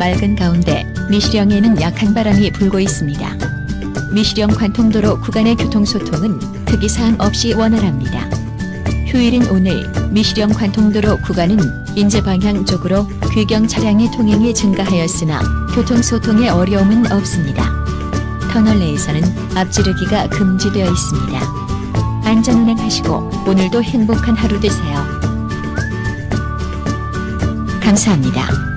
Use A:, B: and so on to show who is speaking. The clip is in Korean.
A: 맑은 가운데 미시령에는 약한 바람이 불고 있습니다. 미시령 관통도로 구간의 교통소통은 특이사항 없이 원활합니다. 휴일인 오늘 미시령 관통도로 구간은 인제 방향 쪽으로 귀경 차량의 통행이 증가하였으나 교통소통에 어려움은 없습니다. 터널 내에서는 앞지르기가 금지되어 있습니다. 안전운행하시고 오늘도 행복한 하루 되세요. 감사합니다.